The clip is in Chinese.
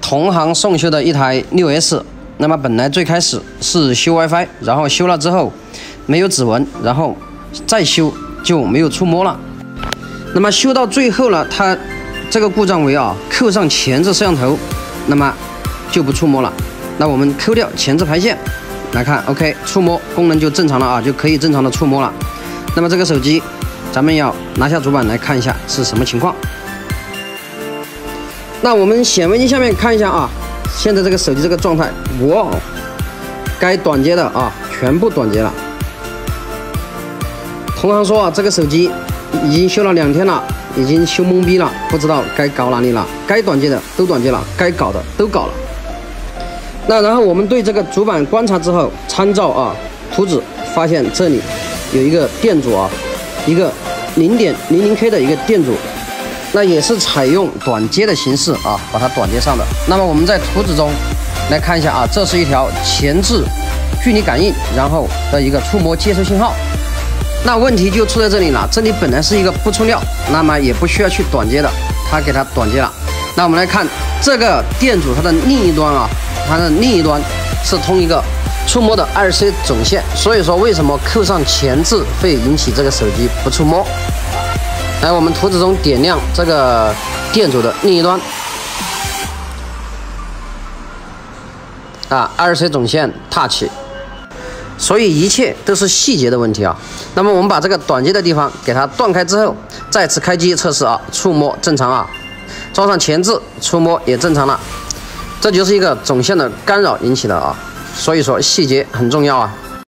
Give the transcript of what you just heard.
同行送修的一台6S， 那么本来最开始是修 WiFi， 然后修了之后没有指纹，然后再修就没有触摸了。那么修到最后呢，它这个故障为扣上前置摄像头，那么就不触摸了。那我们抠掉前置排线来看 ，OK， 触摸功能就正常了就可以正常的触摸了。那么这个手机，咱们要拿下主板来看一下是什么情况。那我们显微镜下面看一下现在这个手机这个状态，哇，该短接的全部短接了。同行说这个手机已经修了2天了，已经修懵逼了，不知道该搞哪里了。该短接的都短接了，该搞的都搞了。那然后我们对这个主板观察之后，参照图纸发现这里有一个电阻一个0.00K 的一个电阻。那也是采用短接的形式把它短接上的。那么我们在图纸中来看一下这是一条前置距离感应，然后的一个触摸接收信号。那问题就出在这里了，这里本来是一个不充料，那么也不需要去短接的，它给它短接了。那我们来看这个电阻它的另一端它的另一端是通一个触摸的 2C 总线，所以说为什么扣上前置会引起这个手机不触摸？来，我们图纸中点亮这个电阻的另一端，2C 总线踏起，所以一切都是细节的问题那么我们把这个短接的地方给它断开之后，再次开机测试触摸正常装上前置，触摸也正常了，这就是一个总线的干扰引起的所以说细节很重要